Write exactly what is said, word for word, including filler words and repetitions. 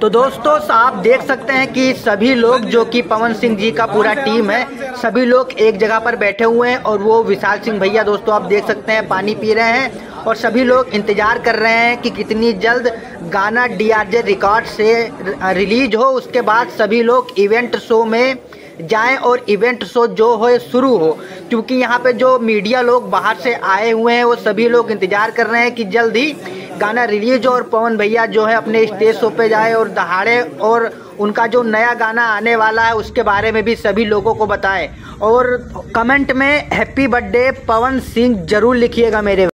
तो दोस्तों आप देख सकते हैं कि सभी लोग जो कि पवन सिंह जी का पूरा टीम है, सभी लोग एक जगह पर बैठे हुए हैं और वो विशाल सिंह भैया दोस्तों आप देख सकते हैं पानी पी रहे हैं और सभी लोग इंतजार कर रहे हैं कि कितनी जल्द गाना डी आर जे रिकॉर्ड से रिलीज हो, उसके बाद सभी लोग इवेंट शो में जाएं और इवेंट शो जो हो शुरू हो। क्योंकि यहाँ पे जो मीडिया लोग बाहर से आए हुए हैं वो सभी लोग इंतजार कर रहे हैं कि जल्द ही गाना रिलीज हो और पवन भैया जो है अपने स्टेज शो पे जाए और दहाड़े और उनका जो नया गाना आने वाला है उसके बारे में भी सभी लोगों को बताएं। और कमेंट में हैप्पी बर्थडे पवन सिंह जरूर लिखिएगा मेरे।